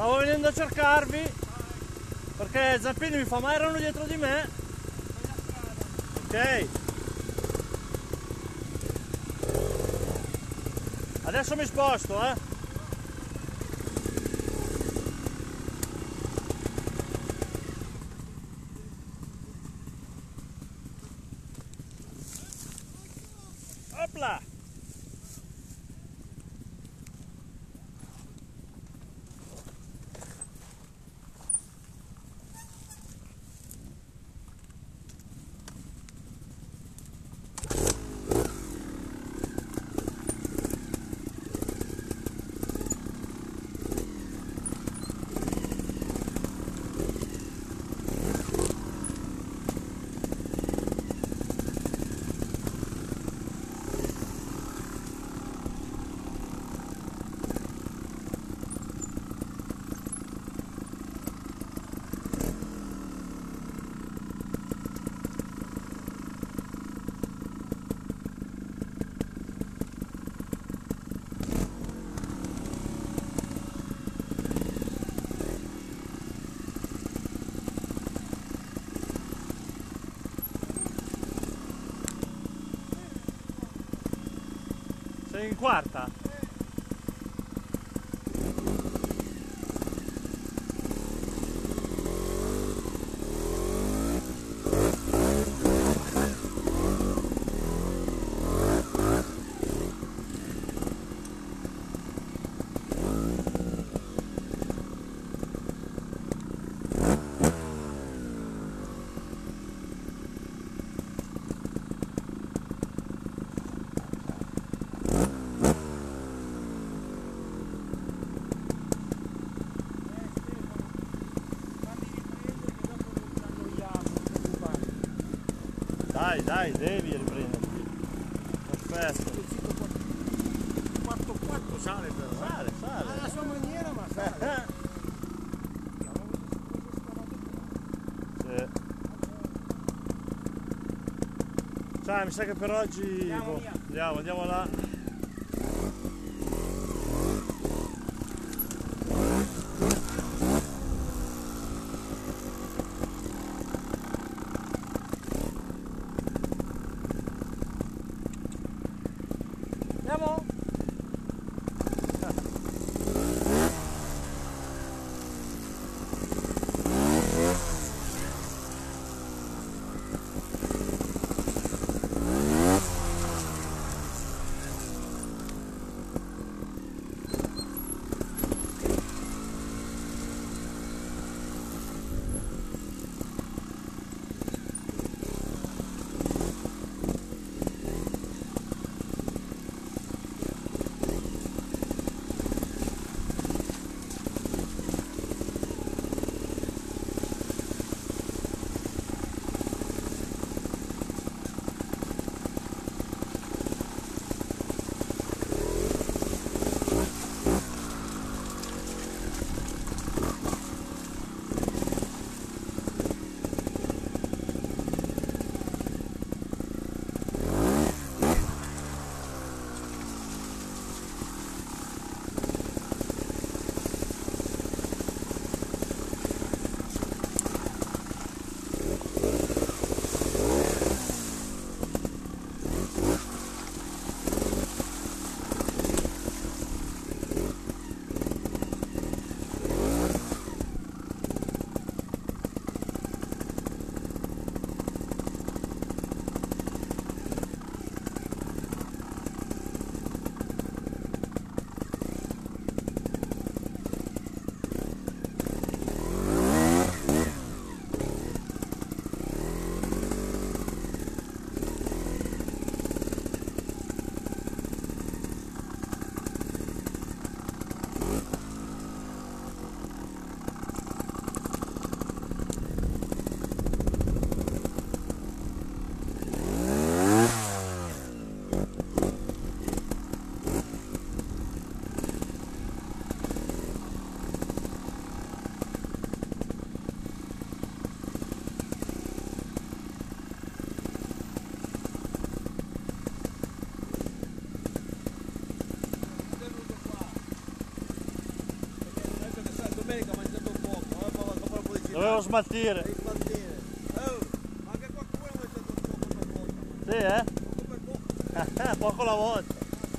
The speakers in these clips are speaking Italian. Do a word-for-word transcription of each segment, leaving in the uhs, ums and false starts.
Stavo venendo a cercarvi perché Zampini mi fa, ma erano dietro di me. Ok. Adesso mi sposto, eh. Opla. Sei in quarta? Dai, dai, devi riprenderti. Perfetto. quattro quattro sale però. Sale, sale. Alla sua maniera, ma sale. Sì. Sai, mi sa che per oggi Andiamo boh, via. andiamo, andiamo là. Andiamo? lo smaltire. Devi smaltire. Oh, ma anche qualcuno ha messo un poco per volta. Sì, eh? Poco per poco. Poco alla volta.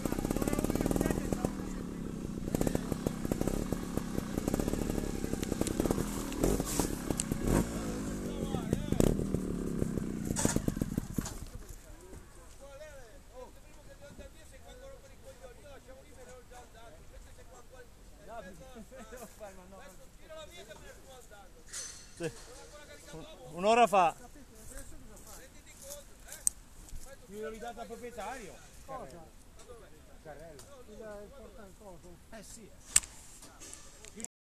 Sì. Un'ora fa. Mi l'ho ridata al proprietario. Cosa? Carrello. Il, il portacoso. Eh sì.